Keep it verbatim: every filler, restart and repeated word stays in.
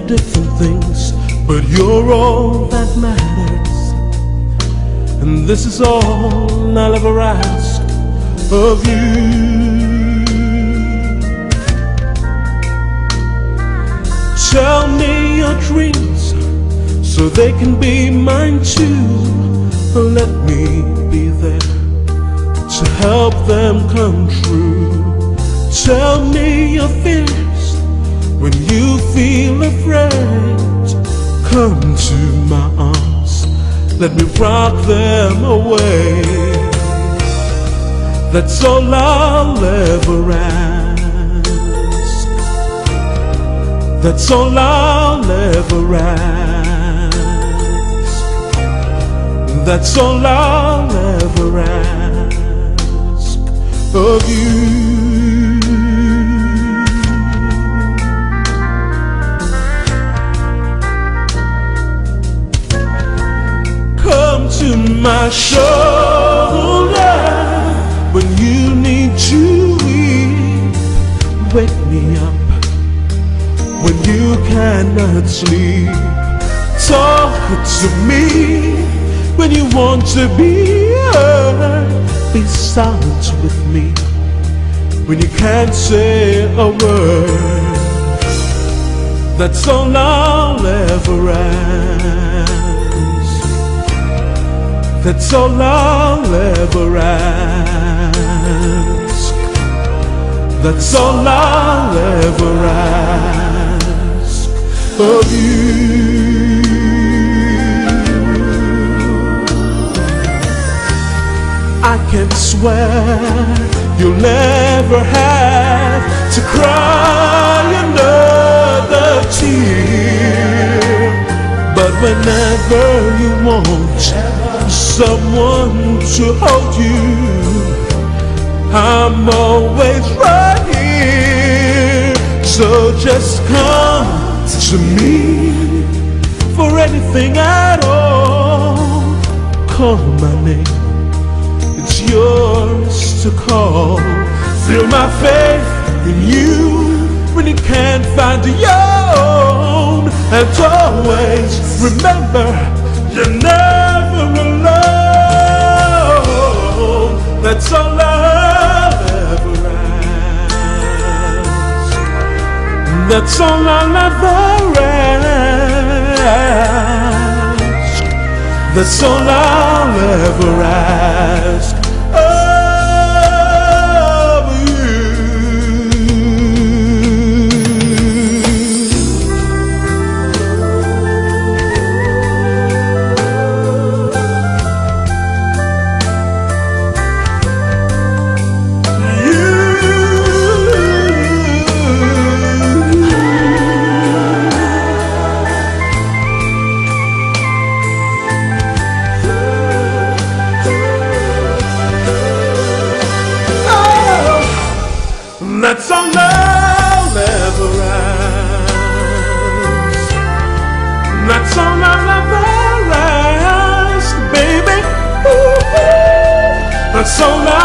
different things, but you're all that matters. And this is all I'll ever ask of you. Tell me your dreams so they can be mine too. Let me be there to help them come true. Tell me your fears when you feel afraid. Come to my arms, let me rock them away. That's all I'll ever ask. That's all I'll ever ask. That's all I'll ever ask of you. To my shoulder when you need to weep. Wake me up when you cannot sleep. Talk to me when you want to be heard. Be silent with me when you can't say a word. That's all I'll ever ask. That's all I'll ever ask. That's all I'll ever ask of you. I can swear you'll never have to cry another tear. But whenever you want someone to hold you, I'm always right here. So just come to me for anything at all. Call my name, it's yours to call. Feel my faith in you when you can't find your own. And always remember, you're never alone. That's all I'll ever ask. That's all I'll ever ask. That's all I'll ever ask of you. That's all I'll ever ask. That's all I'll ever ask, baby. Ooh, that's all I'll